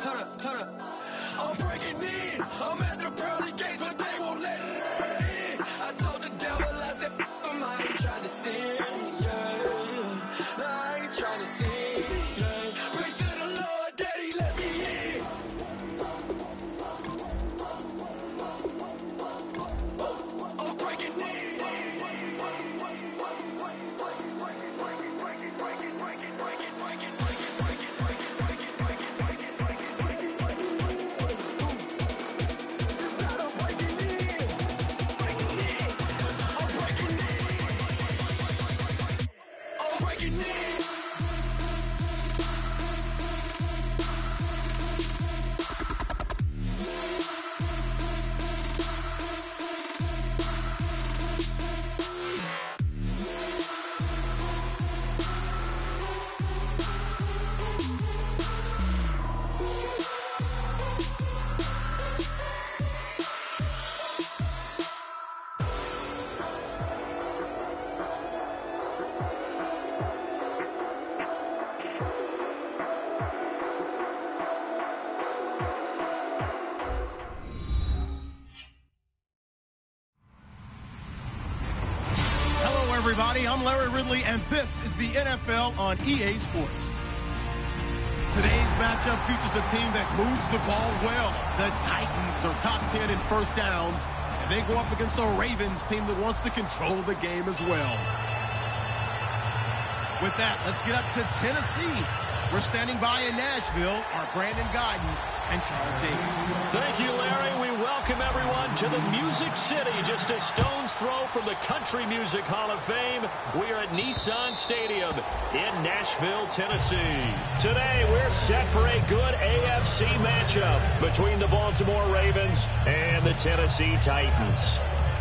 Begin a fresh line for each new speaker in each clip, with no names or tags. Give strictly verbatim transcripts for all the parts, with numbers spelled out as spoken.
turn up, turn up. I'm breaking in. I'm at the pearly gates, but they won't let it in. I told the devil, I said, him, I ain't trying to sin, yeah. No, I ain't trying to sin, yeah. Pray to the Lord, Daddy, let me in. I'm breaking in.
Everybody, I'm Larry Ridley, and this is the N F L on E A Sports. Today's matchup features a team that moves the ball well. The Titans are top ten in first downs, and they go up against the Ravens team that wants to control the game as well. With that, let's get up to Tennessee. We're standing by in Nashville, our Brandon Guyton and Charles Davis.
Thank you, Larry. We welcome everyone to the Music City, just a stone's throw from the Country Music Hall of Fame. We are at Nissan Stadium in Nashville, Tennessee. Today, we're set for a good A F C matchup between the Baltimore Ravens and the Tennessee Titans.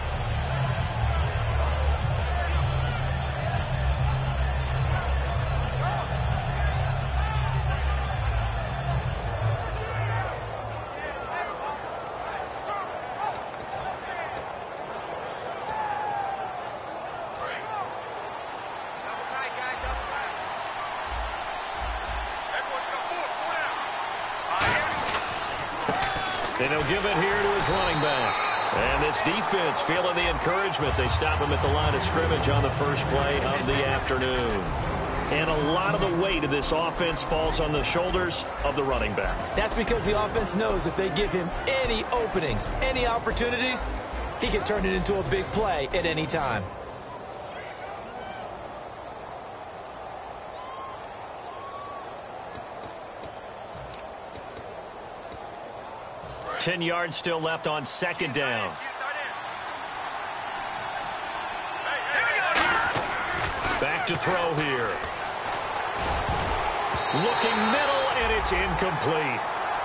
And he'll give it here to his running back. And this defense feeling the encouragement. They stop him at the line of scrimmage on the first play of the afternoon. And a lot of the weight of this offense falls on the shoulders of the running back.
That's because the offense knows if they give him any openings, any opportunities, he can turn it into a big play at any time.
Ten yards still left on second down. Back to throw here. Looking middle, and it's incomplete.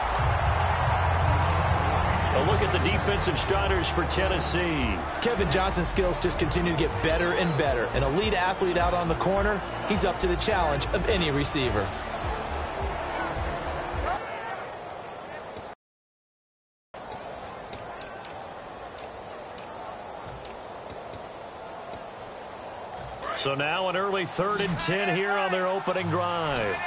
A look at the defensive starters for Tennessee.
Kevin Johnson's skills just continue to get better and better. An elite athlete out on the corner, he's up to the challenge of any receiver.
So now an early third and ten here on their opening drive.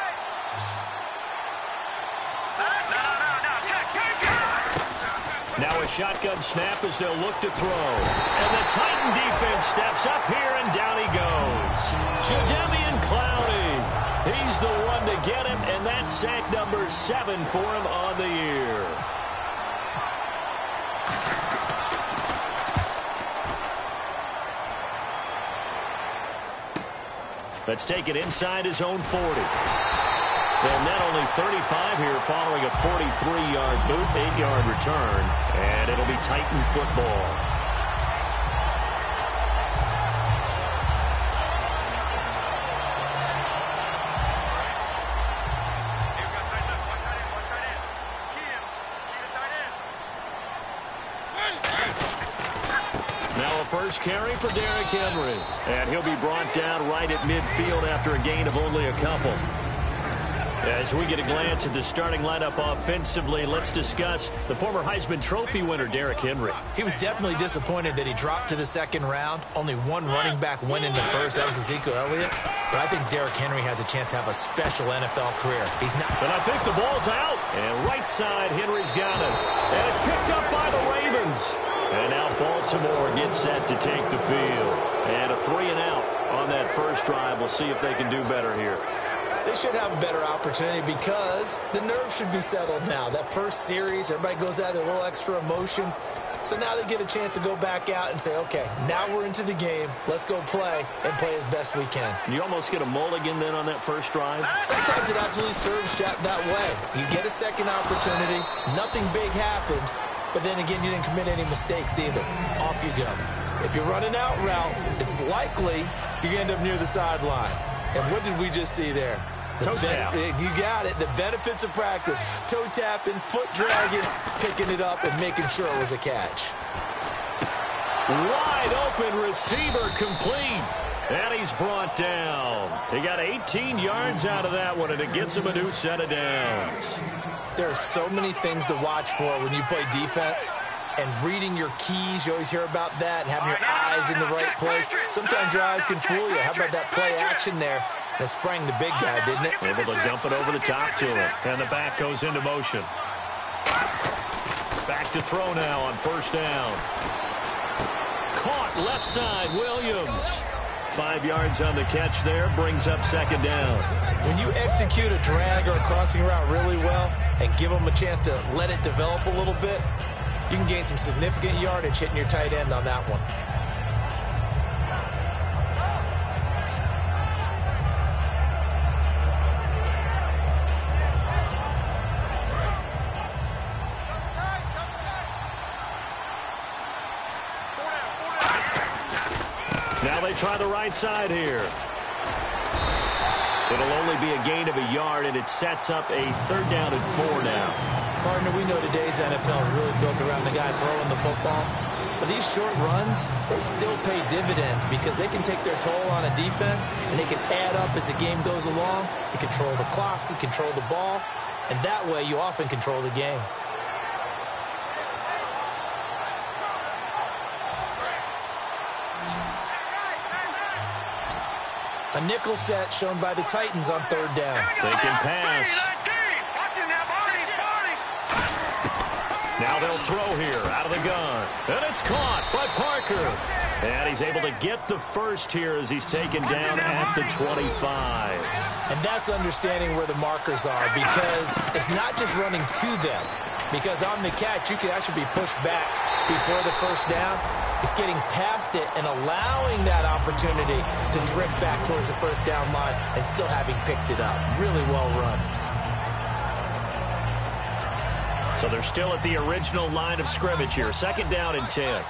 Now a shotgun snap as they'll look to throw. And the Titan defense steps up here, and down he goes. Jadeveon Clowney. He's the one to get him, and that's sack number seven for him on the year. Let's take it inside his own forty. And then only thirty-five here following a forty-three yard boot, eight yard return. And it'll be Titan football. Now a first carry for Derrick Henry. And he'll be brought down right at midfield after a gain of only a couple. As we get a glance at the starting lineup offensively, let's discuss the former Heisman Trophy winner, Derrick Henry.
He was definitely disappointed that he dropped to the second round. Only one running back went in the first. That was Ezekiel Elliott. But I think Derrick Henry has a chance to have a special N F L career. He's not.
But I think the ball's out. And right side, Henry's got it. And it's picked up by the Ravens. And now Baltimore gets set to take the field. And a three and out on that first drive. We'll see if they can do better here.
They should have a better opportunity because the nerves should be settled now. That first series, everybody goes out with a little extra emotion. So now they get a chance to go back out and say, okay, now we're into the game. Let's go play and play as best we can.
You almost get a mulligan then on that first drive?
Sometimes it absolutely serves that way. You get a second opportunity. Nothing big happened. But then again, you didn't commit any mistakes either. Off you go. If you're running out route, it's likely you're going to end up near the sideline. And what did we just see there? The
toe tap.
You got it. The benefits of practice. Toe tapping, foot dragging, picking it up, and making sure it was a catch.
Wide open receiver complete. And he's brought down. He got eighteen yards out of that one, and it gets him a new set of downs.
There are so many things to watch for when you play defense. And reading your keys, you always hear about that, and having your eyes in the right place. Sometimes your eyes can fool you. How about that play action there? That sprang the big guy, didn't it?
Able to dump it over the top to him. And the back goes into motion. Back to throw now on first down. Caught left side, Williams. Five yards on the catch there, brings up second down.
When you execute a drag or a crossing route really well and give them a chance to let it develop a little bit, you can gain some significant yardage hitting your tight end on that one.
Now they try the right side here. It'll only be a gain of a yard, and it sets up a third down and four now.
Partner, we know today's N F L is really built around the guy throwing the football. But these short runs, they still pay dividends because they can take their toll on a defense, and they can add up as the game goes along. You control the clock, you control the ball, and that way you often control the game. A nickel set shown by the Titans on third down.
They can pass. Now they'll throw here out of the gun. And it's caught by Parker. And he's able to get the first here as he's taken down at the twenty-five.
And that's understanding where the markers are because it's not just running to them. Because on the catch, you could actually be pushed back before the first down. It's getting past it and allowing that opportunity to drift back towards the first down line and still having picked it up. Really well run.
So they're still at the original line of scrimmage here. Second down and ten.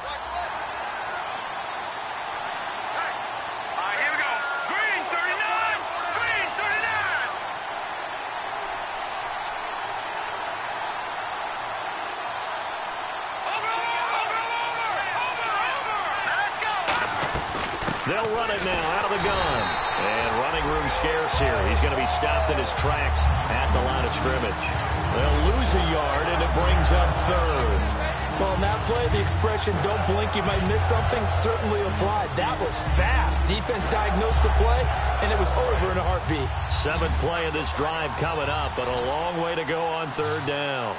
They'll run it now out of the gun. And running room scarce here. He's going to be stopped in his tracks at the line of scrimmage. They'll lose a yard, and it brings up third.
Well, in that play, the expression, don't blink, you might miss something, certainly applied. That was fast. Defense diagnosed the play, and it was over in a heartbeat.
Seventh play of this drive coming up, but a long way to go on third down.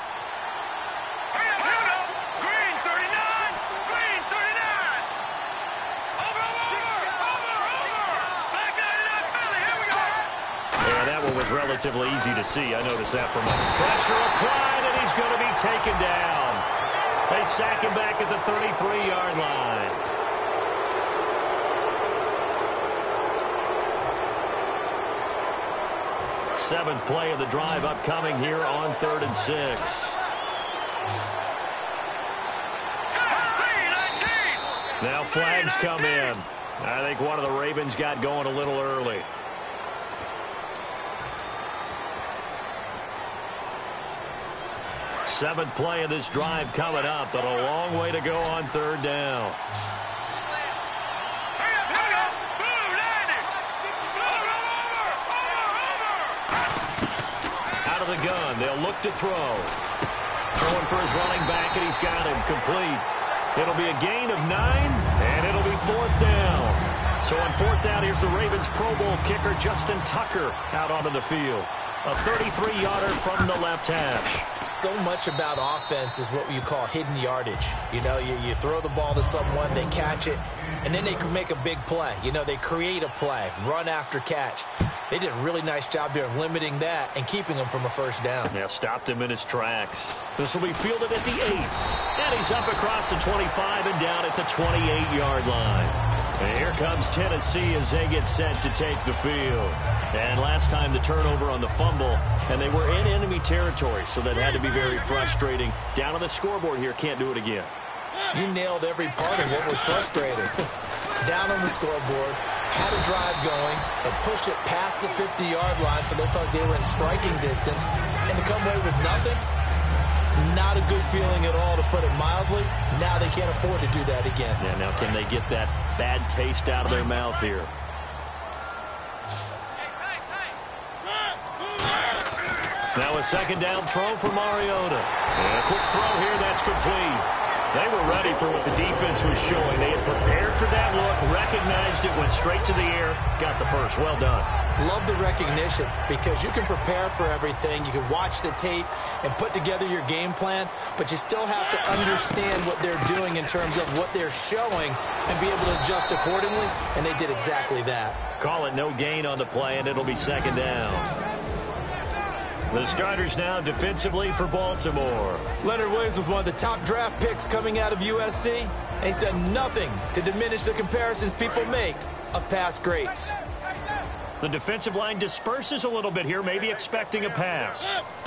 Was relatively easy to see. I noticed that from us. Pressure applied, and he's going to be taken down. They sack him back at the thirty-three yard line. Seventh play of the drive upcoming here on third and six. Now flags come in. I think one of the Ravens got going a little early. Seventh play of this drive coming up, but a long way to go on third down. Out of the gun, they'll look to throw. Throwing for his running back, and he's got him complete. It'll be a gain of nine, and it'll be fourth down. So on fourth down, here's the Ravens Pro Bowl kicker, Justin Tucker, out onto the field. A thirty-three yarder from the left hash.
So much about offense is what you call hidden yardage. You know, you, you throw the ball to someone, they catch it, and then they can make a big play. You know, they create a play, run after catch. They did a really nice job there of limiting that and keeping him from a first down.
Yeah, stopped him in his tracks. This will be fielded at the eight. And he's up across the twenty-five and down at the twenty-eight yard line. And here comes Tennessee as they get set to take the field. And last time the turnover on the fumble, and they were in enemy territory, so that had to be very frustrating. Down on the scoreboard here, can't do it again.
You nailed every part of what was frustrating. Down on the scoreboard, had a drive going, and pushed it past the fifty yard line so they felt like they were in striking distance, and to come away with nothing, not a good feeling at all, to put it mildly. Now they can't afford to do that again.
Yeah, now can they get that bad taste out of their mouth here? Now a second down throw for Mariota. And a quick throw here, that's complete. They were ready for what the defense was showing. They had prepared for that look, recognized it, went straight to the air, got the first. Well done.
Love the recognition, because you can prepare for everything. You can watch the tape and put together your game plan, but you still have to understand what they're doing in terms of what they're showing and be able to adjust accordingly, and they did exactly that.
Call it no gain on the play, and it'll be second down. The starters now defensively for Baltimore.
Leonard Williams was one of the top draft picks coming out of U S C, and he's done nothing to diminish the comparisons people make of past greats.
The defensive line disperses a little bit here, maybe expecting a pass.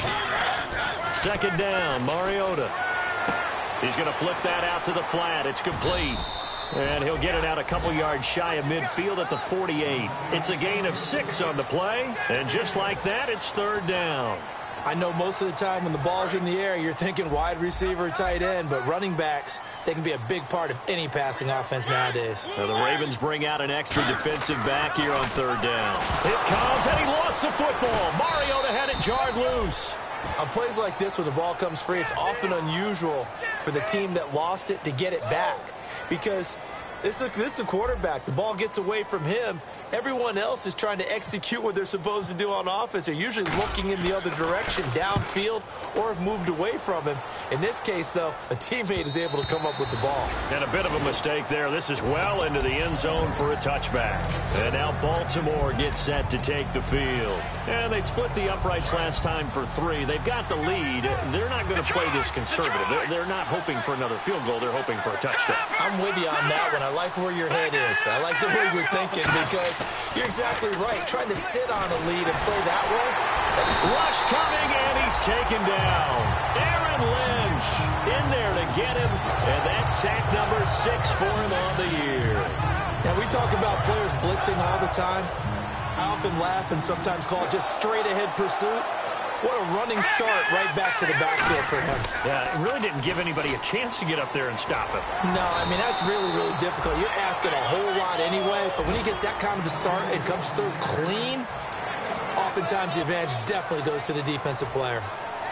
Second down, Mariota. He's going to flip that out to the flat. It's complete. And he'll get it out a couple yards shy of midfield at the forty-eight. It's a gain of six on the play. And just like that, it's third down.
I know most of the time when the ball's in the air, you're thinking wide receiver, tight end, but running backs, they can be a big part of any passing offense nowadays.
Now the Ravens bring out an extra defensive back here on third down. It comes, and he lost the football. Mariota had it jarred loose.
On plays like this, when the ball comes free, it's often unusual for the team that lost it to get it back, because this is, this is a quarterback. The ball gets away from him. Everyone else is trying to execute what they're supposed to do on offense. They're usually looking in the other direction, downfield, or have moved away from him. In this case, though, a teammate is able to come up with the ball.
And a bit of a mistake there. This is well into the end zone for a touchback. And now Baltimore gets set to take the field. And they split the uprights last time for three. They've got the lead. They're not going to play this conservative. They're, they're not hoping for another field goal. They're hoping for a touchdown.
I'm with you on that one. I like where your head is. I like the way you're thinking, because you're exactly right. Trying to sit on a lead and play that way.
Rush coming, and he's taken down. Aaron Lynch in there to get him, and that's sack number six for him on the year.
Now, we talk about players blitzing all the time. I often laugh and sometimes call it just straight-ahead pursuit. What a running start right back to the backfield for him.
Yeah, it really didn't give anybody a chance to get up there and stop him.
No, I mean, that's really, really difficult. You're asking a whole lot anyway, but when he gets that kind of a start and comes through clean, oftentimes the advantage definitely goes to the defensive player.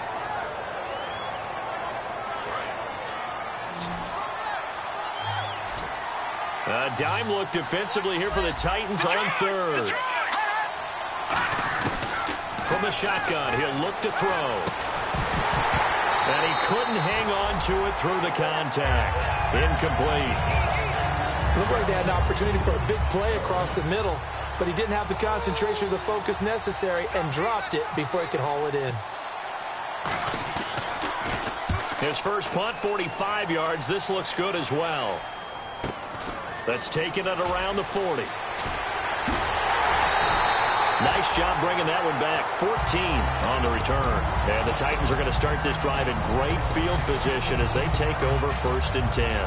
A dime look defensively here for the Titans on third. From the shotgun, he'll look to throw. And he couldn't hang on to it through the contact. Incomplete.
Looked like they had an opportunity for a big play across the middle, but he didn't have the concentration or the focus necessary and dropped it before he could haul it in.
His first punt, forty-five yards. This looks good as well. That's taken it around the forty. Nice job bringing that one back. fourteen on the return. And the Titans are going to start this drive in great field position as they take over first and ten.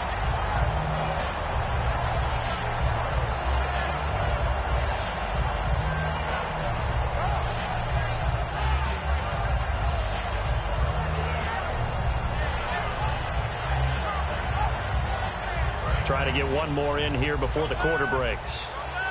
Trying to get one more in here before the quarter breaks.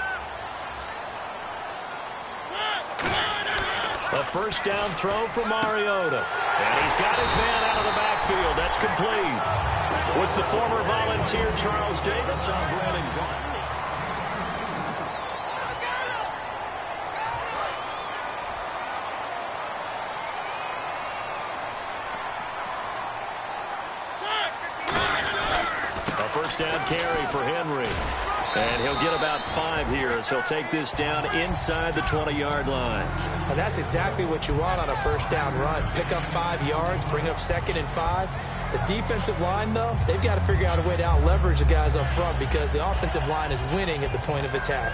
A first down throw for Mariota. And he's got his man out of the backfield. That's complete. With the former Volunteer Charles Davis on Brandon Gordon. first down carry for Henry. And he'll get about five here as he'll take this down inside the twenty-yard line.
And that's exactly what you want on a first down run. Pick up five yards, bring up second and five. The defensive line, though, they've got to figure out a way to out-leverage the guys up front because the offensive line is winning at the point of attack.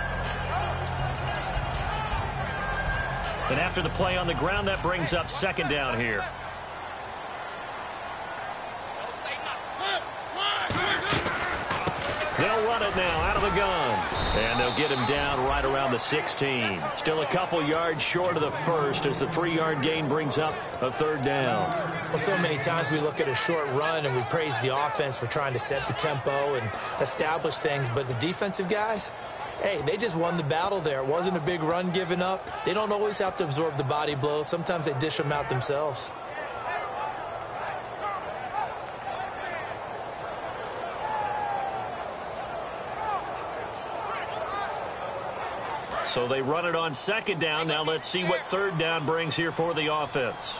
And after the play on the ground, that brings up second down here. They'll run it now out of the gun. And they'll get him down right around the sixteen. Still a couple yards short of the first as the three-yard gain brings up a third down.
Well, so many times we look at a short run and we praise the offense for trying to set the tempo and establish things. But the defensive guys, hey, they just won the battle there. It wasn't a big run given up. They don't always have to absorb the body blows. Sometimes they dish them out themselves.
So they run it on second down. Now let's see what third down brings here for the offense.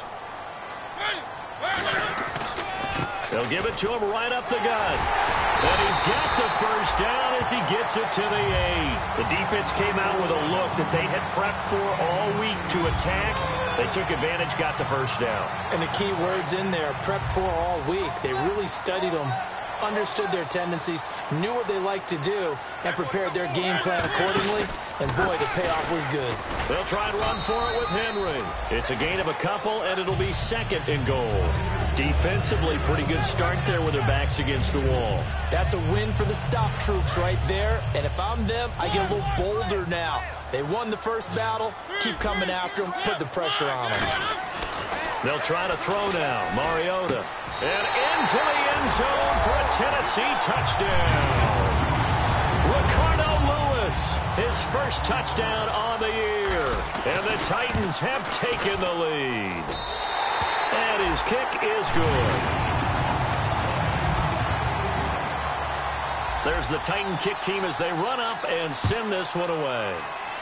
They'll give it to him right up the gut. And he's got the first down as he gets it to the eight. The defense came out with a look that they had prepped for all week to attack. They took advantage, got the first down.
And the key words in there, prepped for all week. They really studied them, understood their tendencies, knew what they liked to do, and prepared their game plan accordingly. And, boy, the payoff was good.
They'll try and run for it with Henry. It's a gain of a couple, and it'll be second and goal. Defensively, pretty good start there with their backs against the wall.
That's a win for the stop troops right there. And if I'm them, I get a little bolder now. They won the first battle. Keep coming after them. Put the pressure on them.
They'll try to throw now. Mariota. And into the end zone for a Tennessee touchdown. Ricardo Lewis, his first touchdown on the year. And the Titans have taken the lead. And his kick is good. There's the Titan kick team as they run up and send this one away.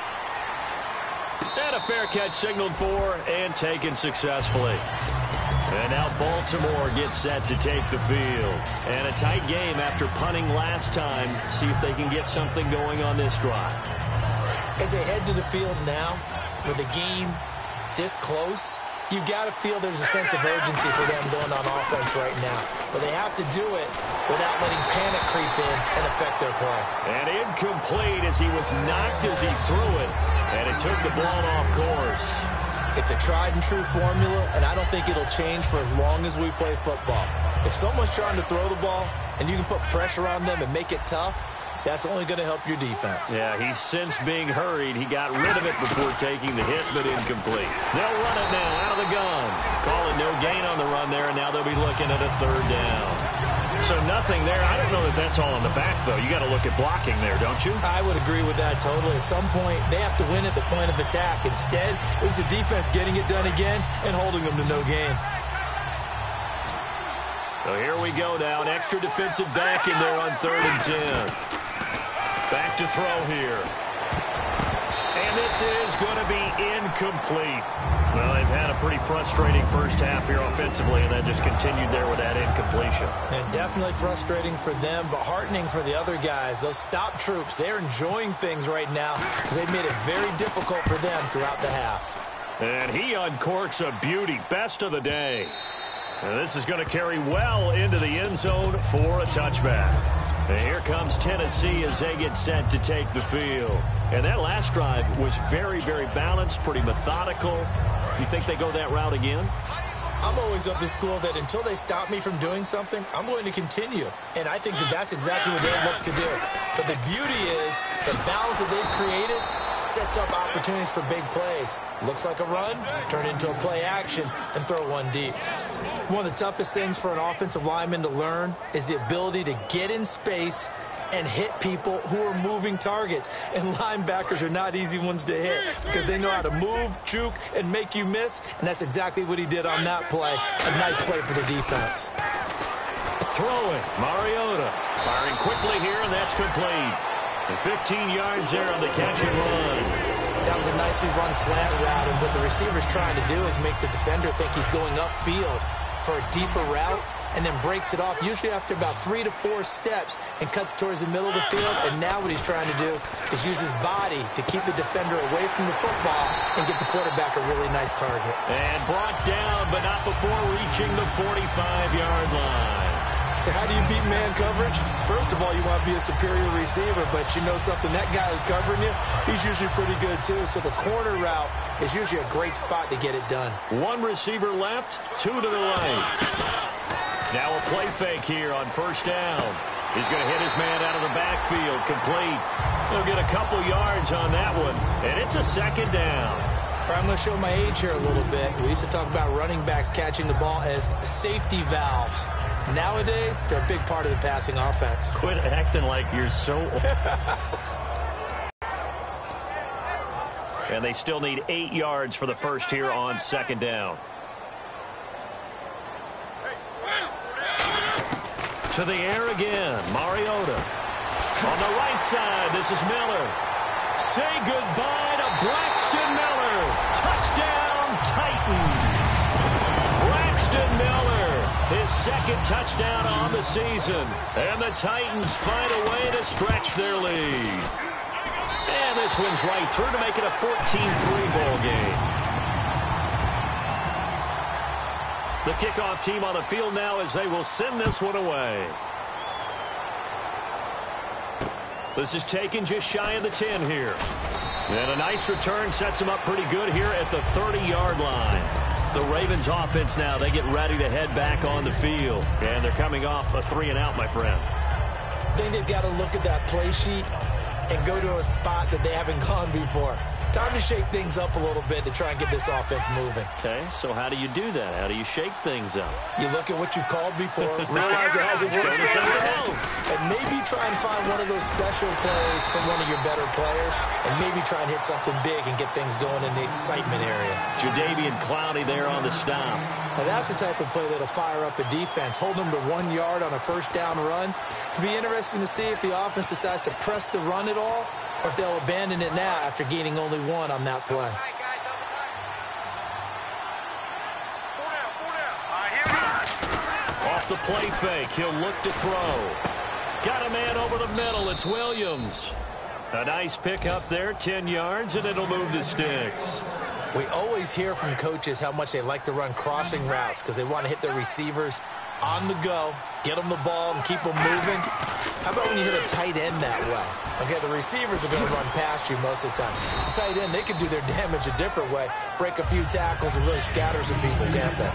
And a fair catch signaled for and taken successfully. And now Baltimore gets set to take the field. And a tight game after punting last time. See if they can get something going on this drive.
As they head to the field now, with the game this close, you've got to feel there's a sense of urgency for them going on offense right now. But they have to do it without letting panic creep in and affect their play.
And incomplete as he was knocked as he threw it. And it took the ball off course.
It's a tried-and-true formula, and I don't think it'll change for as long as we play football. If someone's trying to throw the ball and you can put pressure on them and make it tough, that's only going to help your defense.
Yeah, he's since being hurried. He got rid of it before taking the hit, but incomplete. They'll run it now out of the gun. Call it no gain on the run there, and now they'll be looking at a third down. So nothing there. I don't know that that's all in the back, though. You got to look at blocking there, don't you?
I would agree with that totally. At some point, they have to win at the point of attack. Instead, it was the defense getting it done again and holding them to no gain.
So here we go now. An extra defensive back in there on third and ten. Back to throw here. And this is going to be incomplete. Well, they've had a pretty frustrating first half here offensively, and that just continued there with that incompletion.
And definitely frustrating for them, but heartening for the other guys. Those stop troops, they're enjoying things right now because they've made it very difficult for them throughout the half.
And he uncorks a beauty. Best of the day. And this is going to carry well into the end zone for a touchback. And here comes Tennessee as they get set to take the field. And that last drive was very, very balanced, pretty methodical. You think they go that route again?
I'm always of the school that until they stop me from doing something, I'm going to continue. And I think that that's exactly what they look to do. But the beauty is the balance that they've created sets up opportunities for big plays. Looks like a run, turn it into a play action, and throw one deep. One of the toughest things for an offensive lineman to learn is the ability to get in space and hit people who are moving targets. And linebackers are not easy ones to hit because they know how to move, juke, and make you miss. And that's exactly what he did on that play. A nice play for the defense.
Throwing, Mariota. Firing quickly here, and that's complete. And fifteen yards there on the catch and run.
That was a nicely run slant route, and what the receiver's trying to do is make the defender think he's going upfield for a deeper route, and then breaks it off, usually after about three to four steps, and cuts towards the middle of the field. And now what he's trying to do is use his body to keep the defender away from the football and get the quarterback a really nice target.
And brought down, but not before reaching the forty-five-yard line.
So how do you beat man coverage? First of all, you want to be a superior receiver, but you know something, that guy who's covering you, he's usually pretty good too. So the corner route is usually a great spot to get it done.
One receiver left, two to the right. Now a play fake here on first down. He's going to hit his man out of the backfield, complete. He'll get a couple yards on that one, and it's a second down.
I'm going to show my age here a little bit. We used to talk about running backs catching the ball as safety valves. Nowadays, they're a big part of the passing offense.
Quit acting like you're so old. And they still need eight yards for the first here on second down. To the air again, Mariota. On the right side, this is Miller. Say goodbye to Braxton Miller. Touchdown, Titans. Braxton Miller, his second touchdown on the season. And the Titans find a way to stretch their lead. And this one's right through to make it a fourteen three ball game. The kickoff team on the field now as they will send this one away. This is taken just shy of the ten here. And a nice return sets them up pretty good here at the thirty-yard line. The Ravens offense now, they get ready to head back on the field. And they're coming off a three and out, my friend.
I think they've got to look at that play sheet and go to a spot that they haven't gone before. Time to shake things up a little bit to try and get this offense moving.
Okay, so how do you do that? How do you shake things up?
You look at what you've called before, realize it hasn't worked somewhere else, and maybe try and find one of those special plays from one of your better players, and maybe try and hit something big and get things going in the excitement area.
Jadeveon Clowney there on the stop.
Now that's the type of play that'll fire up the defense. Hold them to one yard on a first down run. It'll be interesting to see if the offense decides to press the run at all, or if they'll abandon it now after gaining only one on that play.
Off the play fake, he'll look to throw. Got a man over the middle, it's Williams. A nice pick up there, ten yards, and it'll move the sticks.
We always hear from coaches how much they like to run crossing routes because they want to hit their receivers on the go, get them the ball, and keep them moving. How about when you hit a tight end that way? Okay, the receivers are going to run past you most of the time. The tight end, they can do their damage a different way, break a few tackles, and really scatter some people, can't they?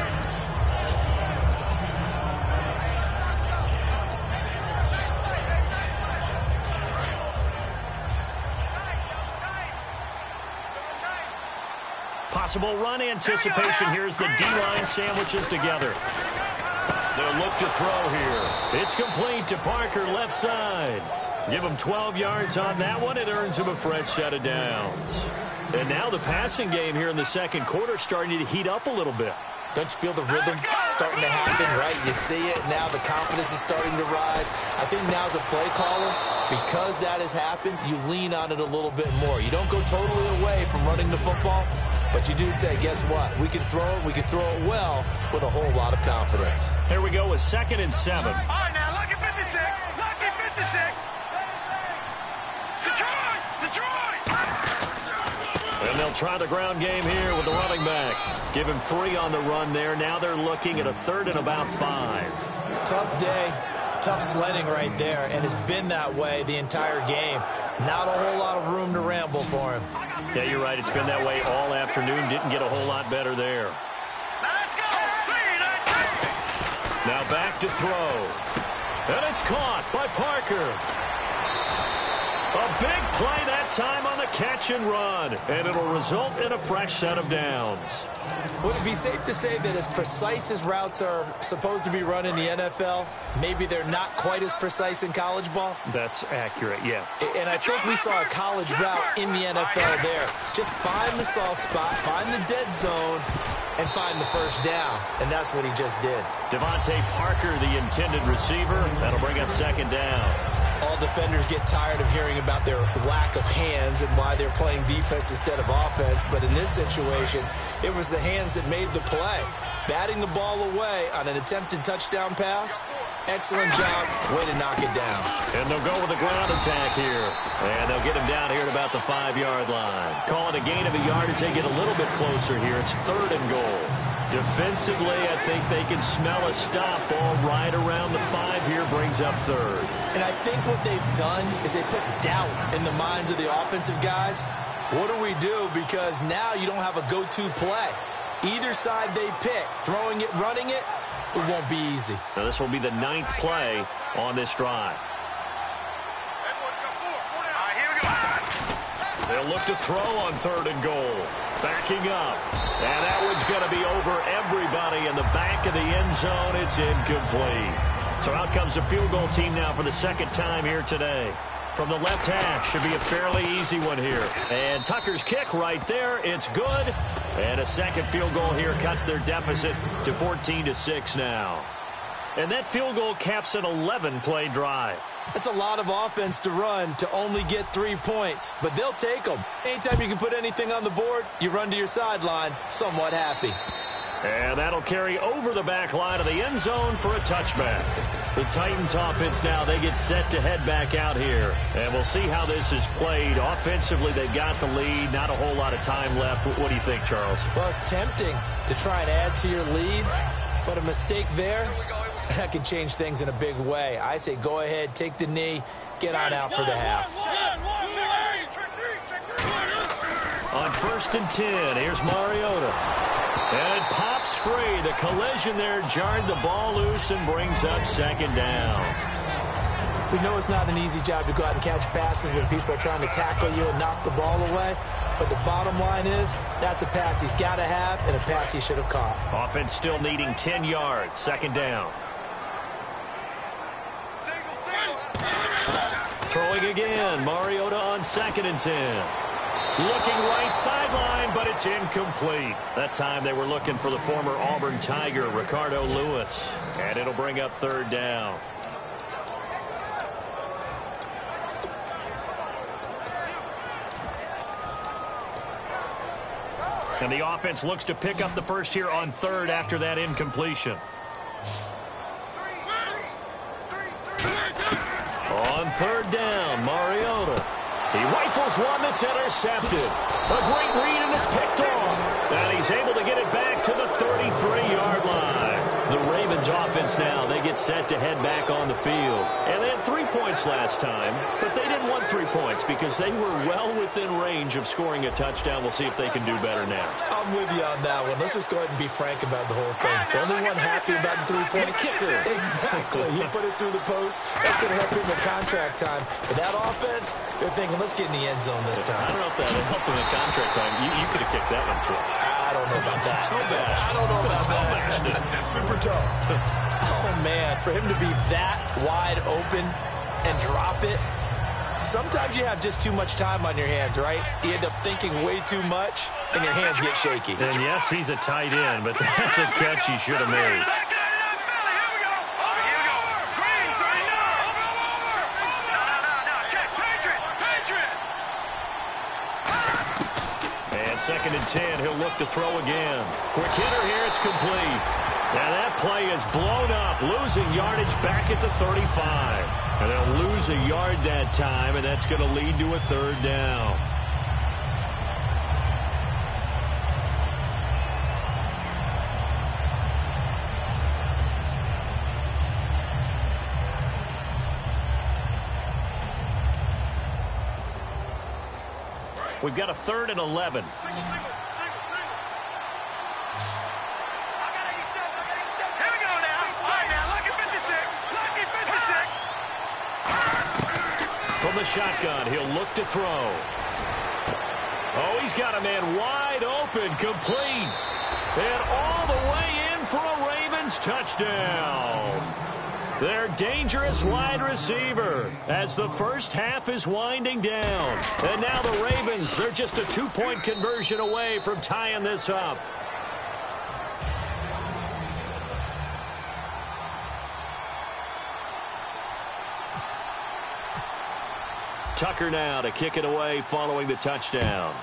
Possible run anticipation. Here's the D-line sandwiches together. They'll look to throw here. It's complete to Parker, left side. Give him twelve yards on that one. It earns him a fresh set of downs. And now the passing game here in the second quarter starting to heat up a little bit.
Don't you feel the rhythm starting to happen, right? You see it now. The confidence is starting to rise. I think now as a play caller, because that has happened, you lean on it a little bit more. You don't go totally away from running the football, but you do say, guess what? We can throw it. We can throw it well with a whole lot of confidence.
Here we go with second and seven.
All right, now, lucky fifty-six. Lucky fifty-six. Detroit! Detroit!
And they'll try the ground game here with the running back. Give him three on the run there. Now they're looking at a third and about five.
Tough day. Tough sledding right there, and it's been that way the entire game. Not a whole lot of room to ramble for him.
Yeah, you're right. It's been that way all afternoon. Didn't get a whole lot better there.
Now let's go! Three, nine, three.
Now back to throw. And it's caught by Parker. A big play that time on the catch and run. And it'll result in a fresh set of downs.
Would it be safe to say that as precise as routes are supposed to be run in the N F L, maybe they're not quite as precise in college ball?
That's accurate, yeah.
And I think we saw a college route in the N F L there. Just find the soft spot, find the dead zone, and find the first down. And that's what he just did.
Devontae Parker, the intended receiver. That'll bring up second down.
All defenders get tired of hearing about their lack of hands and why they're playing defense instead of offense. But in this situation, it was the hands that made the play. Batting the ball away on an attempted touchdown pass. Excellent job. Way to knock it down.
And they'll go with the ground attack here. And they'll get him down here at about the five-yard line. Call it a gain of a yard as they get a little bit closer here. It's third and goal. Defensively, I think they can smell a stop. Ball right around the five here, brings up third.
And I think what they've done is they put doubt in the minds of the offensive guys. What do we do? Because now you don't have a go-to play. Either side they pick, throwing it, running it, it won't be easy.
Now this will be the ninth play on this drive. They'll look to throw on third and goal. Backing up. And that one's going to be over everybody in the back of the end zone. It's incomplete. So out comes the field goal team now for the second time here today. From the left hash, should be a fairly easy one here. And Tucker's kick right there. It's good. And a second field goal here cuts their deficit to fourteen to six now. And that field goal caps an eleven play drive.
That's a lot of offense to run to only get three points, but they'll take them. Anytime you can put anything on the board, you run to your sideline somewhat happy.
And that'll carry over the back line of the end zone for a touchback. The Titans offense now, they get set to head back out here. And we'll see how this is played. Offensively, they've got the lead. Not a whole lot of time left. What do you think, Charles?
Well, it's tempting to try and add to your lead, but a mistake there, that could change things in a big way. I say go ahead, take the knee, get on out for the half.
On first and ten, here's Mariota. And it pops free. The collision there jarred the ball loose and brings up second down.
We know it's not an easy job to go out and catch passes when people are trying to tackle you and knock the ball away. But the bottom line is, that's a pass he's got to have and a pass he should have caught.
Offense still needing ten yards. Second down. Throwing again. Mariota on second and ten. Looking right sideline, but it's incomplete. That time they were looking for the former Auburn Tiger, Ricardo Lewis. And it'll bring up third down. And the offense looks to pick up the first here on third after that incompletion. On third down, Mariota. He rifles one that's intercepted. A great read, and it's picked off. And he's able to get it back to the thirty-three yard line. The Ravens offense now, they get set to head back on the field. And they had three points last time, but they didn't want three points because they were well within range of scoring a touchdown. We'll see if they can do better now.
I'm with you on that one. Let's just go ahead and be frank about the whole thing. The only one happy about the three-point
kicker.
Exactly. He put it through the post. That's going to help him in contract time. But that offense, they're thinking, let's get in the end zone this time.
I don't know if that helped him in contract time. You, you could have kicked that one through.
I don't know about that.
Toe bash.
I don't know about
Toe
that.
bash.
Super tough. Oh, man. For him to be that wide open and drop it, sometimes you have just too much time on your hands, right? You end up thinking way too much, and your hands get shaky.
And yes, he's a tight end, but that's a catch he should have made. Second and ten, he'll look to throw again. Quick hitter here, it's complete. Now that play is blown up, losing yardage back at the thirty-five. And they'll lose a yard that time, and that's going to lead to a third down. We've got a third and eleven.
Here we go now. All right, now, lucky fifty-six. Lucky fifty-six.
From the shotgun, he'll look to throw. Oh, he's got a man wide open, complete. And all the way in for a Ravens touchdown. Their dangerous wide receiver as the first half is winding down. And now the Ravens, they're just a two-point conversion away from tying this up. Tucker now to kick it away following the touchdown.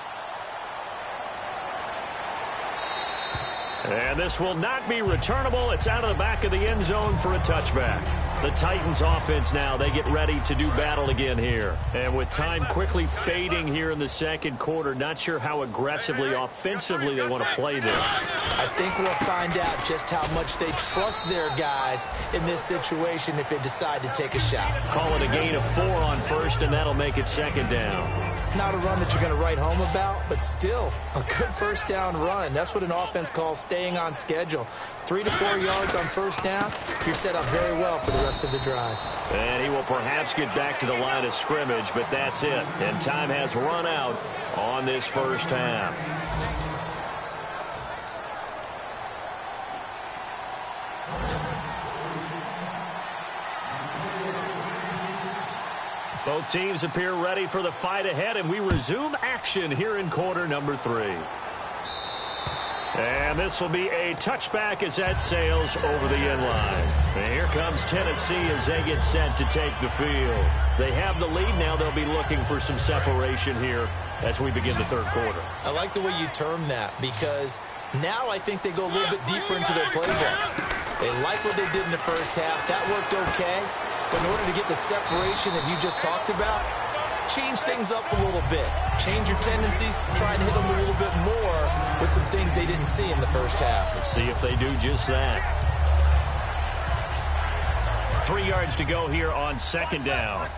And this will not be returnable. It's out of the back of the end zone for a touchback. The Titans offense now, they get ready to do battle again here. And with time quickly fading here in the second quarter, not sure how aggressively, offensively they want to play this.
I think we'll find out just how much they trust their guys in this situation if they decide to take a shot.
Call it a gain of four on first, and that'll make it second down.
Not a run that you're going to write home about, but still a good first down run. That's what an offense calls staying on schedule. Three to four yards on first down, you're set up very well for the rest of the drive.
And he will perhaps get back to the line of scrimmage, but that's it. And time has run out on this first half. Both teams appear ready for the fight ahead, and we resume action here in quarter number three. And this will be a touchback as that sails over the end line. And here comes Tennessee as they get set to take the field. They have the lead now. They'll be looking for some separation here as we begin the third quarter.
I like the way you term that, because now I think they go a little bit deeper into their playbook. They like what they did in the first half. That worked okay. But in order to get the separation that you just talked about, change things up a little bit. Change your tendencies, try and hit them a little bit more with some things they didn't see in the first half.
Let's see if they do just that. Three yards to go here on second down.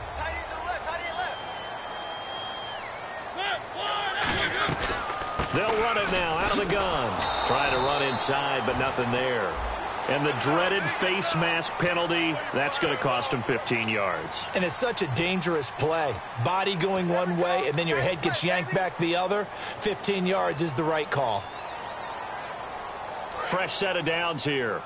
They'll run it now out of the gun. Trying to run inside, but nothing there. And the dreaded face mask penalty, that's going to cost him fifteen yards.
And it's such a dangerous play. Body going one way, and then your head gets yanked back the other. fifteen yards is the right call.
Fresh set of downs here.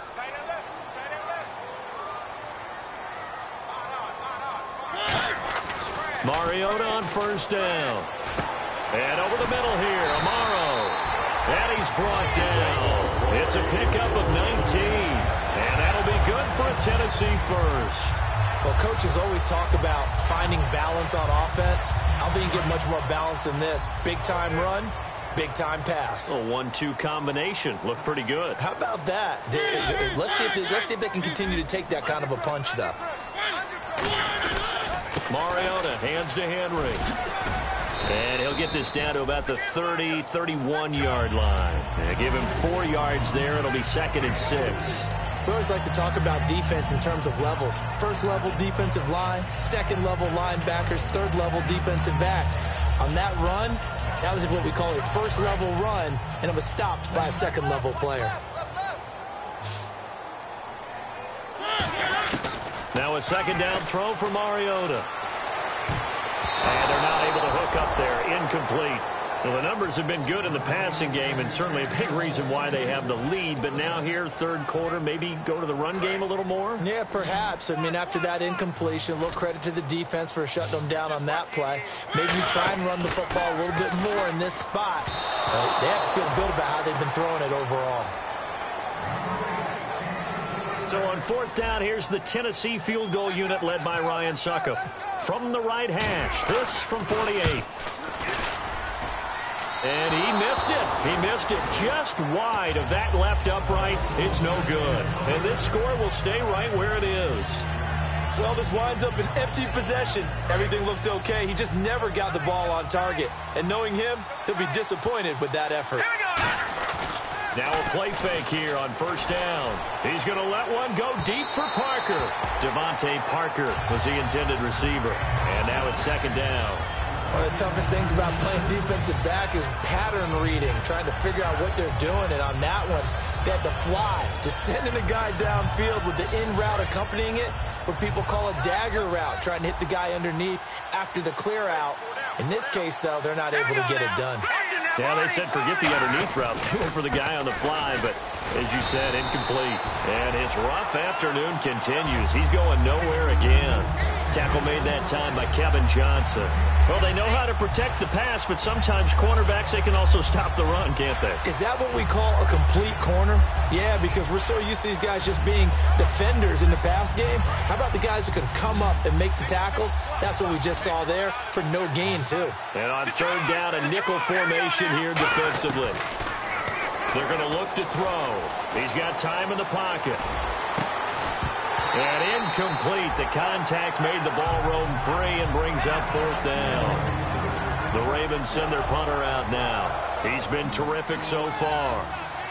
Mariota on first down. And over the middle here, Amaro. And he's brought down. It's a pickup of nineteen. And that'll be good for a Tennessee first.
Well, coaches always talk about finding balance on offense. I don't think you get much more balance than this. Big-time run, big-time pass.
A one two combination. Looked pretty good.
How about that? Let's see if they, let's see if they can continue to take that kind of a punch, though.
Mariota hands to Henry. And he'll get this down to about the thirty, thirty-one yard line. And give him four yards there. It'll be second and six.
We always like to talk about defense in terms of levels. First level defensive line, second level linebackers, third level defensive backs. On that run, that was what we call a first level run, and it was stopped by a second level player.
Now a second down throw for Mariota. And they're not able to hook up there. Incomplete. Well, the numbers have been good in the passing game, and certainly a big reason why they have the lead. But now here, third quarter, maybe go to the run game a little more?
Yeah, perhaps. I mean, after that incompletion, a little credit to the defense for shutting them down on that play. Maybe you try and run the football a little bit more in this spot. Uh, they have to feel good about how they've been throwing it overall.
So on fourth down, here's the Tennessee field goal unit led by Ryan Succop. From the right hash, this from forty-eight. And he missed it. He missed it just wide of that left upright. It's no good. And this score will stay right where it is.
Well, this winds up an empty possession. Everything looked okay. He just never got the ball on target. And knowing him, he'll be disappointed with that effort.
Now a play fake here on first down. He's going to let one go deep for Parker. Devontae Parker was the intended receiver. And now it's second down.
One of the toughest things about playing defensive back is pattern reading, trying to figure out what they're doing. And on that one, they had to fly, just sending a guy downfield with the in route accompanying it, what people call a dagger route, trying to hit the guy underneath after the clear out. In this case, though, they're not able to get it done.
Yeah, they said forget the underneath route. They went for the guy on the fly, but as you said, incomplete. And his rough afternoon continues. He's going nowhere again. Tackle made that time by Kevin Johnson. Well, they know how to protect the pass, but sometimes cornerbacks, they can also stop the run, can't they?
Is that what we call a complete corner? Yeah, because we're so used to these guys just being defenders in the pass game. How about the guys who can come up and make the tackles? That's what we just saw there for no gain, too.
And on third down, a nickel formation here defensively. They're going to look to throw. He's got time in the pocket. And incomplete. The contact made the ball roam free and brings up fourth down. The Ravens send their punter out now. He's been terrific so far.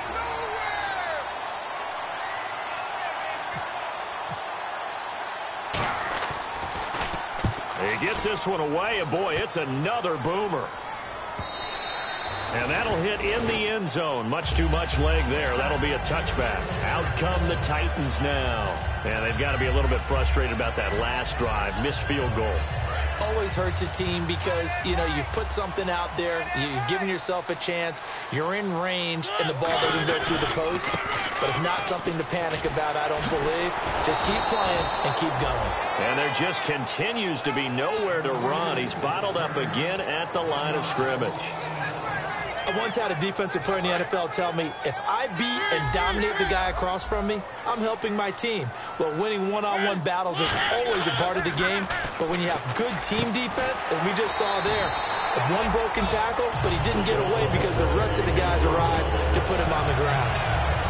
He gets this one away, and boy, it's another boomer. And that'll hit in the end zone. Much too much leg there. That'll be a touchback. Out come the Titans now. And they've got to be a little bit frustrated about that last drive. Missed field goal.
Always hurts a team because, you know, you've put something out there. You've given yourself a chance. You're in range, and the ball doesn't go through the post. But it's not something to panic about, I don't believe. Just keep playing and keep going.
And there just continues to be nowhere to run. He's bottled up again at the line of scrimmage.
I once had a defensive player in the N F L tell me, if I beat and dominate the guy across from me, I'm helping my team. Well, winning one-on-one battles is always a part of the game, but when you have good team defense, as we just saw there, one broken tackle, but he didn't get away because the rest of the guys arrived to put him on the ground.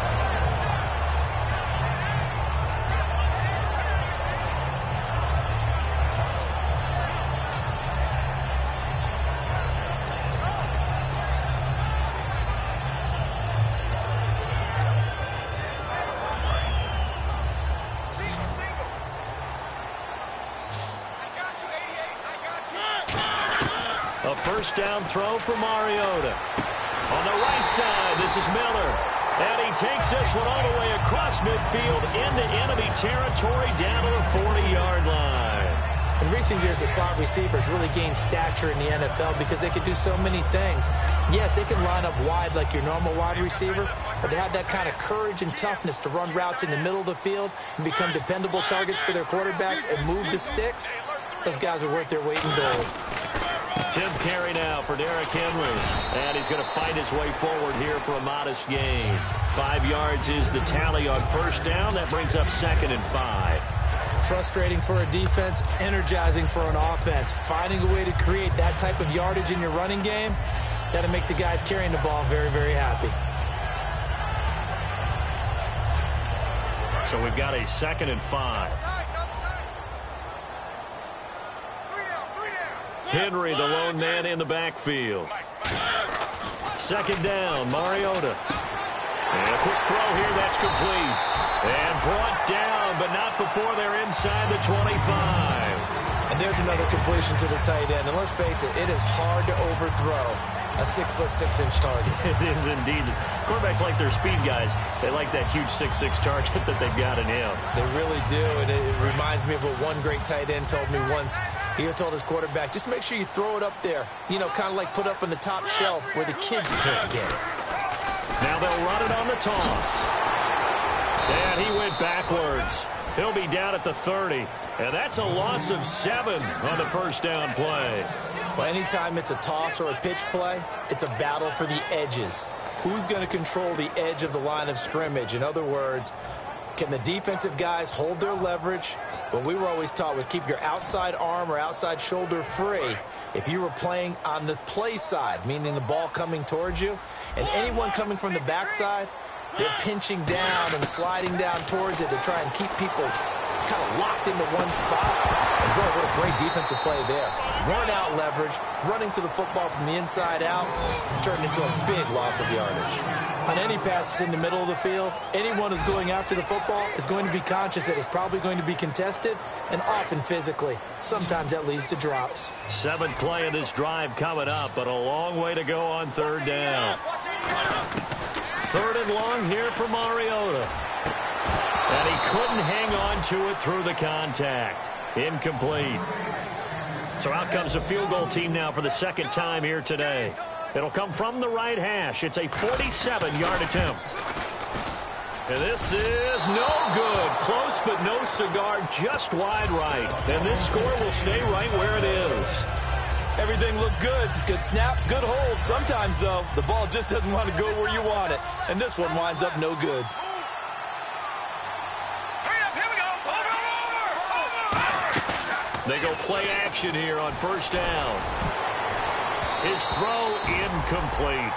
First down throw for Mariota. On the right side, this is Miller. And he takes this one all the way across midfield into enemy territory down to the forty-yard line.
In recent years, the slot receivers really gained stature in the N F L because they can do so many things. Yes, they can line up wide like your normal wide receiver, but they have that kind of courage and toughness to run routes in the middle of the field and become dependable targets for their quarterbacks and move the sticks. Those guys are worth their weight in gold.
Tenth carry now for Derrick Henry. And he's going to fight his way forward here for a modest gain. Five yards is the tally on first down. That brings up second and five.
Frustrating for a defense, energizing for an offense. Finding a way to create that type of yardage in your running game, that'll make the guys carrying the ball very, very happy.
So we've got a second and five. Henry, the lone man in the backfield. Second down, Mariota. And a quick throw here, that's complete. And brought down, but not before they're inside the twenty-five.
And there's another completion to the tight end. And let's face it, it is hard to overthrow a six foot six inch target.
It is indeed. Quarterbacks like their speed guys. They like that huge six six target that they've got in him.
They really do, and it, it reminds me of what one great tight end told me once. He told his quarterback, just make sure you throw it up there. You know, kind of like put up on the top shelf where the kids can't get it.
Now they'll run it on the toss. And he went backwards. He'll be down at the thirty. And that's a loss of seven on the first down play.
Well, anytime it's a toss or a pitch play, it's a battle for the edges. Who's going to control the edge of the line of scrimmage? In other words, can the defensive guys hold their leverage? What we were always taught was keep your outside arm or outside shoulder free if you were playing on the play side, meaning the ball coming towards you. And anyone coming from the backside, they're pinching down and sliding down towards it to try and keep people kind of locked into one spot. And boy, what a great defensive play there. Worn out leverage, running to the football from the inside out, turned into a big loss of yardage. On any passes in the middle of the field, anyone who's going after the football is going to be conscious that it's probably going to be contested, and often physically. Sometimes that leads to drops.
Seventh play of this drive coming up, but a long way to go on third down. Third and long here for Mariota. And he couldn't hang on to it through the contact. Incomplete. So out comes a field goal team now for the second time here today. It'll come from the right hash. It's a forty-seven yard attempt. And this is no good. Close, but no cigar, just wide right. And this score will stay right where it is.
Everything looked good. Good snap, good hold. Sometimes, though, the ball just doesn't want to go where you want it. And this one winds up no good.
Hurry up, here we go. Over, over, over.
They go play action here on first down. His throw incomplete.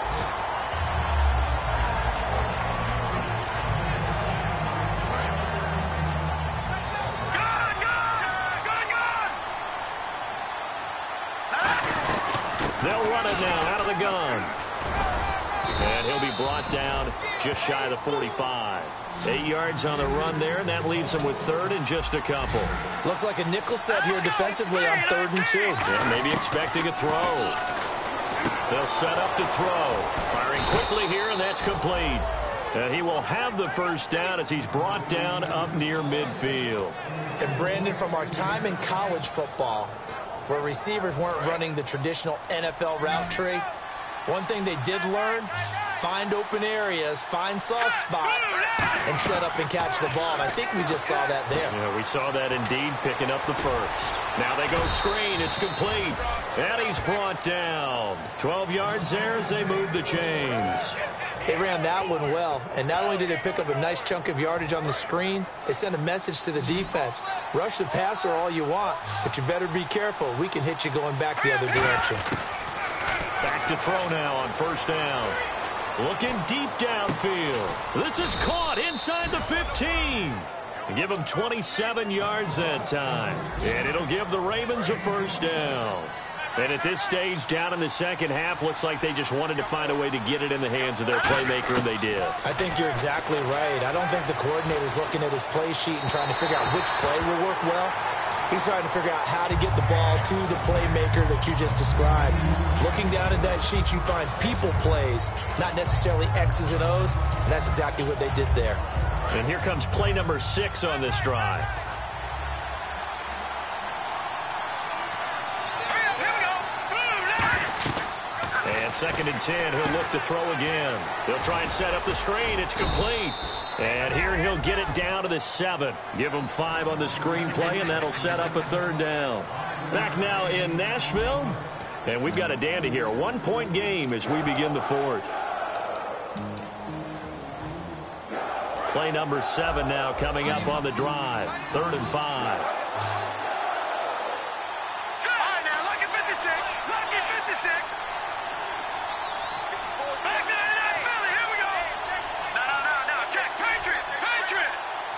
They'll run it now out of the gun. And he'll be brought down just shy of the forty-five. Eight yards on the run there, and that leaves him with third and just a couple.
Looks like a nickel set here defensively on third and two.
Yeah, maybe expecting a throw. They'll set up to throw. Firing quickly here, and that's complete. And he will have the first down as he's brought down up near midfield.
And Brandon, from our time in college football, where receivers weren't running the traditional N F L route tree, one thing they did learn, find open areas, find soft spots, and set up and catch the ball. And I think we just saw that there.
Yeah, we saw that indeed, picking up the first. Now they go screen. It's complete. And he's brought down. twelve yards there as they move the chains.
They ran that one well, and not only did they pick up a nice chunk of yardage on the screen, they sent a message to the defense. Rush the passer all you want, but you better be careful. We can hit you going back the other direction.
Back to throw now on first down. Looking deep downfield. This is caught inside the fifteen. Give them twenty-seven yards that time. And it'll give the Ravens a first down. And at this stage, down in the second half, looks like they just wanted to find a way to get it in the hands of their playmaker, and they did.
I think you're exactly right. I don't think the coordinator's looking at his play sheet and trying to figure out which play will work well. He's trying to figure out how to get the ball to the playmaker that you just described. Looking down at that sheet, you find people plays, not necessarily X's and O's, and that's exactly what they did there.
And here comes play number six on this drive. And second and ten, he'll look to throw again. He'll try and set up the screen. It's complete. And here he'll get it down to the seven. Give him five on the screen play, and that'll set up a third down. Back now in Nashville. And we've got a dandy here. A one-point game as we begin the fourth. Play number seven now coming up on the drive. Third and five.
All right, now, lucky fifty-six. Lucky fifty-six. Back to that Philly. Here we go. No, no, no, no. Check. Patriot. Patriot.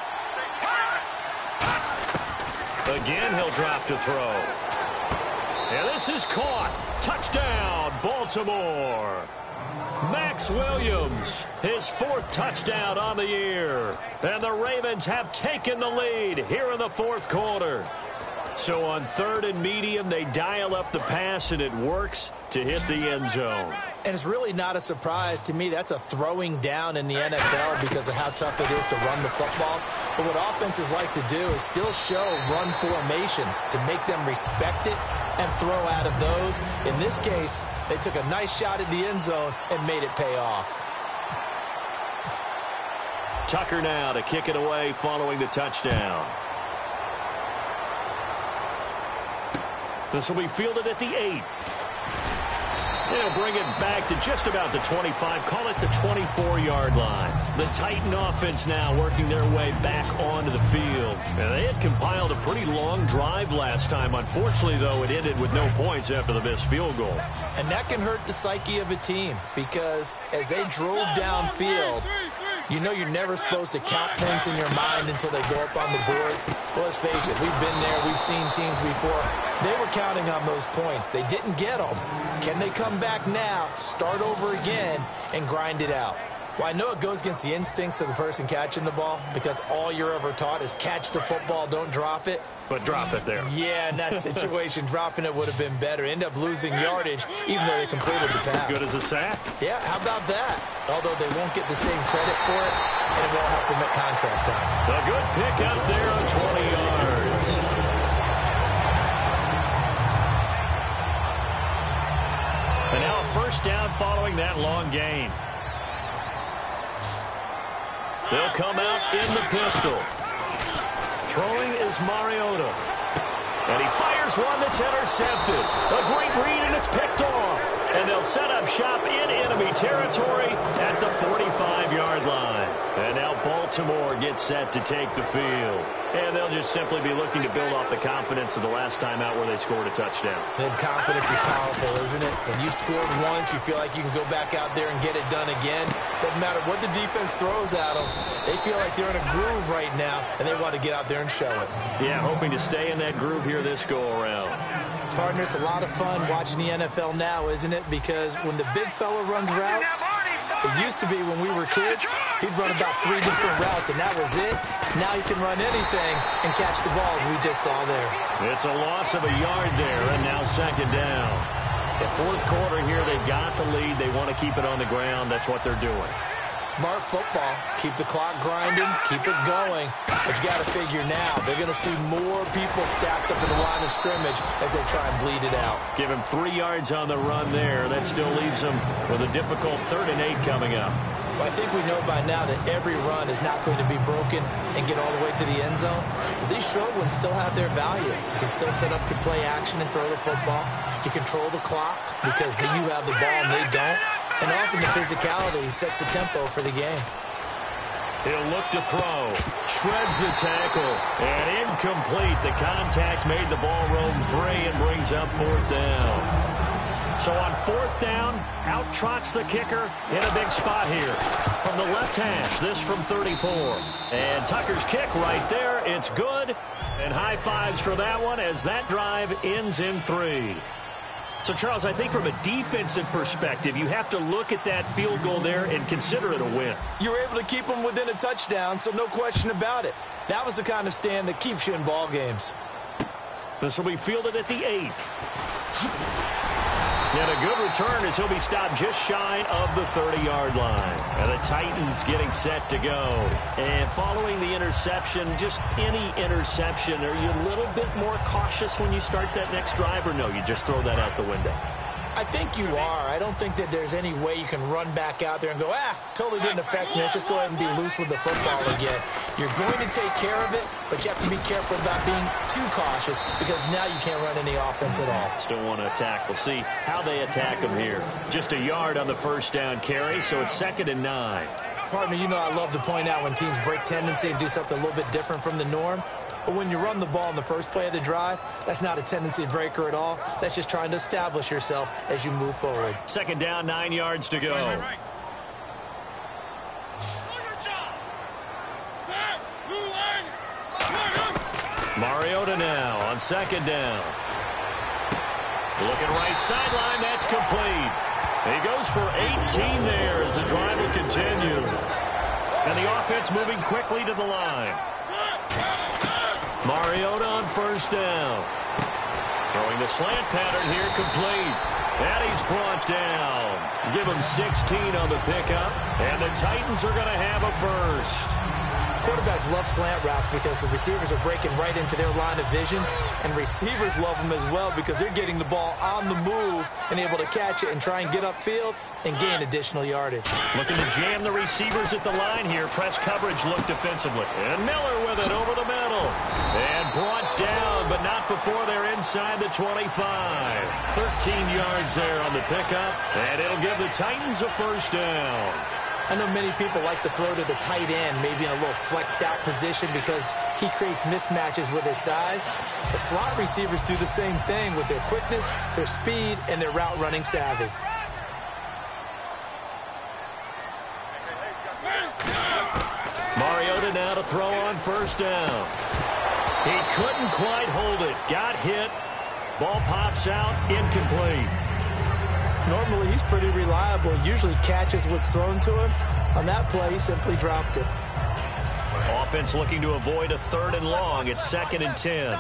Again, he'll drop to throw. And this is caught. Touchdown, Baltimore. Max Williams, his fourth touchdown on the year. And the Ravens have taken the lead here in the fourth quarter. So on third and medium, they dial up the pass, and it works to hit the end zone.
And it's really not a surprise to me. That's a throwing down in the N F L because of how tough it is to run the football. But what offenses like to do is still show run formations to make them respect it and throw out of those. In this case, they took a nice shot at the end zone and made it pay off.
Tucker now to kick it away following the touchdown. This will be fielded at the eight. They'll bring it back to just about the twenty-five. Call it the twenty-four yard line. The Titan offense now working their way back onto the field. And they had compiled a pretty long drive last time. Unfortunately, though, it ended with no points after the missed field goal.
And that can hurt the psyche of a team because as they drove downfield, you know you're never supposed to count points in your mind until they go up on the board. Well, let's face it, we've been there. We've seen teams before. They were counting on those points. They didn't get them. Can they come back now, start over again, and grind it out? Well, I know it goes against the instincts of the person catching the ball because all you're ever taught is catch the football, don't drop it.
But drop it there.
Yeah, in that situation, dropping it would have been better. End up losing yardage, even though they completed the pass.
As good as a sack.
Yeah, how about that? Although they won't get the same credit for it, and it won't help them at contract time.
A good pick up there on twenty yards. And now a first down following that long gain. They'll come out in the pistol. Throwing is Mariota. And he fires one that's intercepted. A great read, and it's picked off. And they'll set up shop in enemy territory at the forty-five-yard line. And now Baltimore gets set to take the field. And they'll just simply be looking to build off the confidence of the last time out where they scored a touchdown.
Then confidence is powerful, isn't it? When you've scored once, you feel like you can go back out there and get it done again. Doesn't matter what the defense throws at them. They feel like they're in a groove right now, and they want to get out there and show it.
Yeah, hoping to stay in that groove here this go-around.
Partner, it's a lot of fun watching the N F L now, isn't it? Because when the big fella runs routes, it used to be when we were kids, he'd run about three different routes, and that was it. Now he can run anything and catch the balls we just saw there.
It's a loss of a yard there, and now second down. The fourth quarter here, they've got the lead. They want to keep it on the ground. That's what they're doing.
Smart football. Keep the clock grinding. Keep it going. But you got to figure now, they're going to see more people stacked up in the line of scrimmage as they try and bleed it out.
Give him three yards on the run there. That still leaves him with a difficult third and eight coming up.
Well, I think we know by now that every run is not going to be broken and get all the way to the end zone. But these short ones still have their value. You can still set up your play action and throw the football. You control the clock because you have the ball and they don't. And often the physicality sets the tempo for the game.
He'll look to throw. Shreds the tackle. And incomplete. The contact made the ball roam free and brings up fourth down. So on fourth down, out trots the kicker in a big spot here. From the left hash, this from thirty-four. And Tucker's kick right there. It's good. And high fives for that one as that drive ends in three. So, Charles, I think from a defensive perspective, you have to look at that field goal there and consider it a win.
You were able to keep them within a touchdown, so no question about it. That was the kind of stand that keeps you in ball games.
This will be fielded at the eight. And a good return as he'll be stopped just shy of the thirty-yard line. And the Titans getting set to go. And following the interception, just any interception, are you a little bit more cautious when you start that next drive, or no, you just throw that out the window?
I think you are. I don't think that there's any way you can run back out there and go, ah, totally didn't affect me. Let's just go ahead and be loose with the football again. You're going to take care of it, but you have to be careful about being too cautious because now you can't run any offense at all.
Still want to attack. We'll see how they attack them here. Just a yard on the first down carry, so it's second and nine.
Partner, you know I love to point out when teams break tendency and do something a little bit different from the norm. But when you run the ball in the first play of the drive, that's not a tendency breaker at all. That's just trying to establish yourself as you move forward.
Second down, nine yards to go. Mariota now on second down. Looking right sideline, that's complete. He goes for eighteen there as the drive will continue. And the offense moving quickly to the line. Mariota on first down. Throwing the slant pattern here, complete. And he's brought down. Give him sixteen on the pickup. And the Titans are going to have a first.
Quarterbacks love slant routes because the receivers are breaking right into their line of vision. And receivers love them as well because they're getting the ball on the move and able to catch it and try and get upfield and gain additional yardage.
Looking to jam the receivers at the line here. Press coverage look defensively. And Miller with it over the middle. And brought down, but not before they're inside the twenty-five. thirteen yards there on the pickup. And it'll give the Titans a first down.
I know many people like to throw to the tight end, maybe in a little flexed out position because he creates mismatches with his size. The slot receivers do the same thing with their quickness, their speed, and their route running savvy.
Mariota now to throw on first down. He couldn't quite hold it. Got hit. Ball pops out. Incomplete.
Normally, he's pretty reliable. Usually catches what's thrown to him. On that play, he simply dropped it.
Offense looking to avoid a third and long. It's second and ten.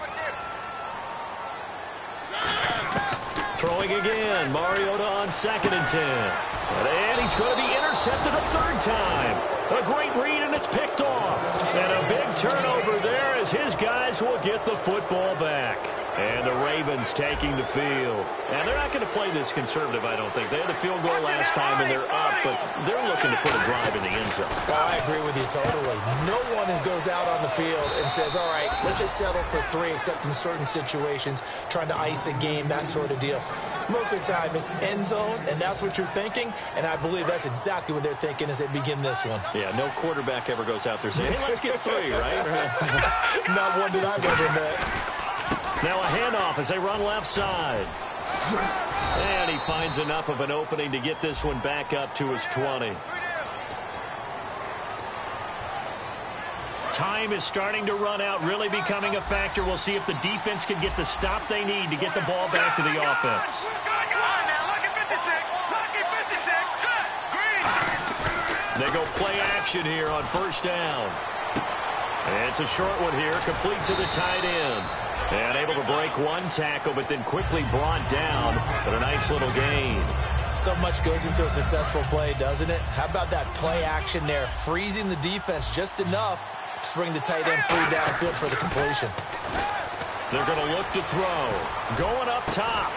Throwing again. Mariota on second and ten. And he's going to be intercepted a third time. A great read, and it's picked off. And a big turnover there as his guys will get the football back. And the Ravens taking the field. And they're not going to play this conservative, I don't think. They had the field goal last time, and they're up, but they're looking to put a drive in the end zone.
Oh, I agree with you totally. No one goes out on the field and says, all right, let's just settle for three, except in certain situations, trying to ice a game, that sort of deal. Most of the time, it's end zone, and that's what you're thinking, and I believe that's exactly what they're thinking as they begin this one.
Yeah, no quarterback ever goes out there saying, hey, let's get three, right?
Not one that I've ever met.
Now a handoff as they run left side. And he finds enough of an opening to get this one back up to his twenty. Time is starting to run out, really becoming a factor. We'll see if the defense can get the stop they need to get the ball back to the offense. They go play action here on first down. And it's a short one here, complete to the tight end. And able to break one tackle, but then quickly brought down. But a nice little gain.
So much goes into a successful play, doesn't it? How about that play action there, freezing the defense just enough to bring the tight end free downfield for the completion.
They're going to look to throw. Going up top.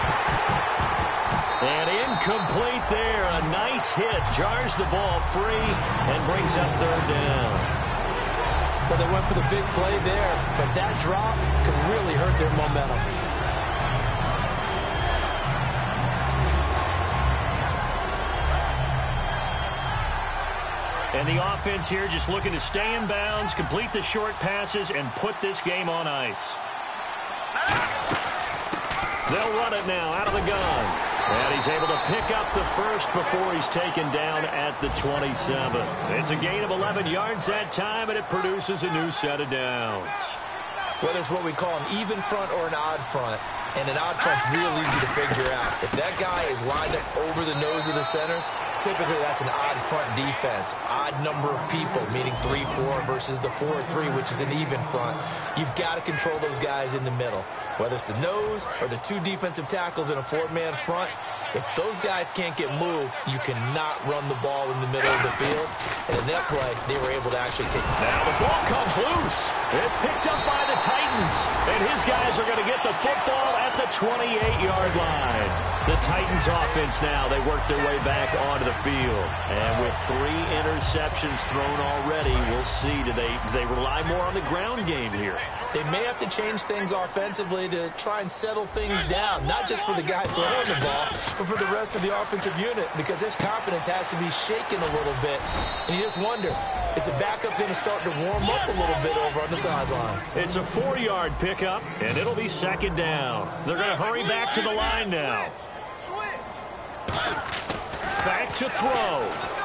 And incomplete there. A nice hit. Jars the ball free and brings up third down.
Well, they went for the big play there, but that drop could really hurt their momentum.
And the offense here just looking to stay in bounds, complete the short passes, and put this game on ice. They'll run it now out of the gun. And he's able to pick up the first before he's taken down at the twenty-seven. It's a gain of eleven yards that time, and it produces a new set of downs.
Whether it's what we call an even front or an odd front, and an odd front's real easy to figure out. If that guy is lined up over the nose of the center, typically that's an odd front defense. Odd number of people, meaning three four versus the four three, which is an even front. You've got to control those guys in the middle. Whether it's the nose or the two defensive tackles in a four-man front, if those guys can't get moved, you cannot run the ball in the middle of the field. And in that play, they were able to actually take it.
Now the ball comes loose. It's picked up by the Titans. And his guys are going to get the football at the twenty-eight yard line. The Titans offense now, they work their way back onto the field. And with three interceptions thrown already, we'll see. Do they, do they rely more on the ground game here?
They may have to change things offensively to try and settle things down, not just for the guy throwing the ball, but for the rest of the offensive unit, because his confidence has to be shaken a little bit. And you just wonder, is the backup going to start to warm up a little bit over on the sideline?
It's a four yard pickup, and it'll be second down. They're going to hurry back to the line now. Back to throw.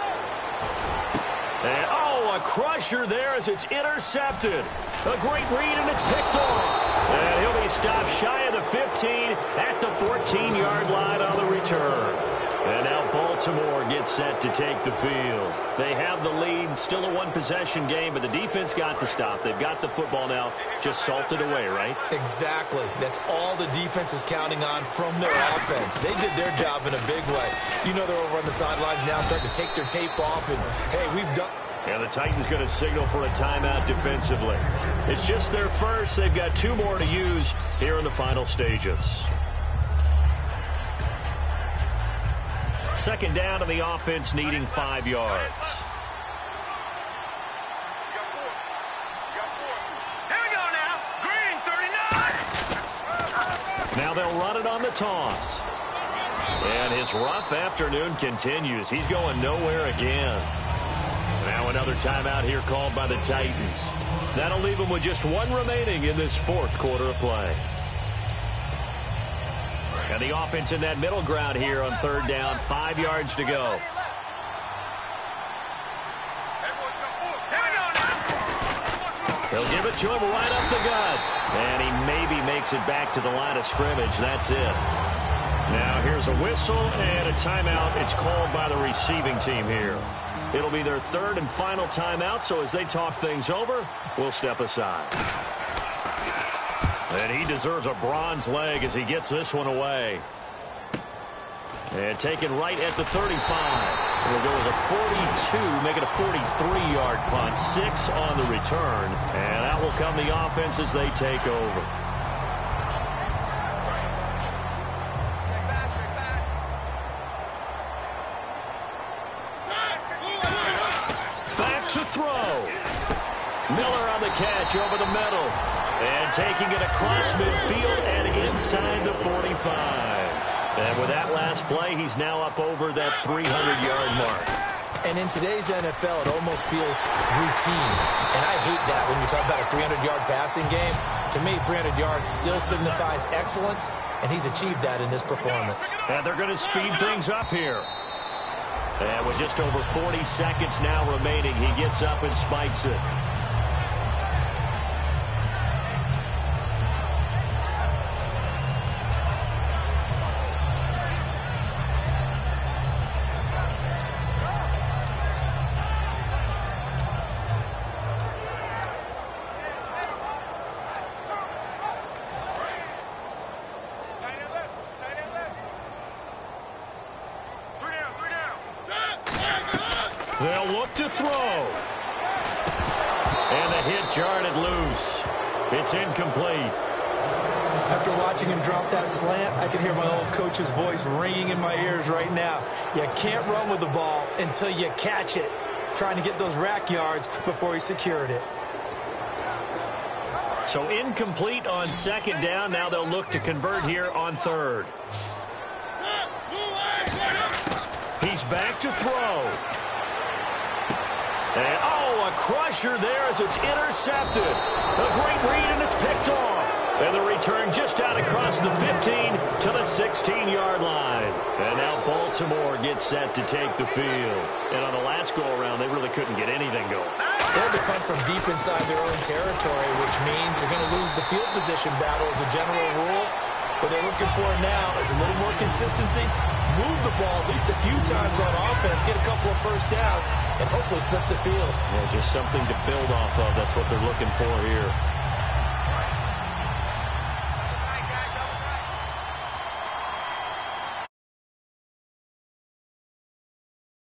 And, oh, a crusher there as it's intercepted. A great read, and it's picked off. And he'll be stopped shy of the fifteen at the fourteen yard line on the return. And now Baltimore gets set to take the field. They have the lead, still a one-possession game, but the defense got the stop. They've got the football now, just salted away, right?
Exactly. That's all the defense is counting on from their offense. They did their job in a big way. You know they're over on the sidelines now, starting to take their tape off, and, hey, we've done...
And the Titans going to signal for a timeout defensively. It's just their first. They've got two more to use here in the final stages. Second down, and the offense needing five yards.
Here we go now. Green, thirty-nine.
Now they'll run it on the toss. And his rough afternoon continues. He's going nowhere again. Now another timeout here called by the Titans. That'll leave them with just one remaining in this fourth quarter of play. And the offense in that middle ground here on third down. Five yards to go. They'll give it to him right up the gut. And he maybe makes it back to the line of scrimmage. That's it. Now here's a whistle and a timeout. It's called by the receiving team here. It'll be their third and final timeout, so as they talk things over, we'll step aside. And he deserves a bronze leg as he gets this one away. And taken right at the thirty-five. We'll go with a forty-two, make it a forty-three yard punt. Six on the return. And out will come the offense as they take over. Miller on the catch over the middle. And taking it across midfield and inside the forty-five. And with that last play, he's now up over that three hundred yard mark.
And in today's N F L, it almost feels routine. And I hate that when you talk about a three hundred yard passing game. To me, three hundred yards still signifies excellence, and he's achieved that in this performance.
And they're going to speed things up here. And with just over forty seconds now remaining, he gets up and spikes it. They'll look to throw. And the hit jarred it loose. It's incomplete.
After watching him drop that slant, I can hear my old coach's voice ringing in my ears right now. You can't run with the ball until you catch it. Trying to get those rack yards before he secured it.
So incomplete on second down. Now they'll look to convert here on third. He's back to throw. And, oh, a crusher there as it's intercepted. A great read, and it's picked off. And the return just out across the fifteen to the sixteen yard line. And now Baltimore gets set to take the field. And on the last go-around, they really couldn't get anything going.
They had to come from deep inside their own territory, which means you're going to lose the field position battle as a general rule. What they're looking for now is a little more consistency, move the ball at least a few times on offense, get a couple of first downs, and hopefully flip the field.
Well, just something to build off of. That's what they're looking for here.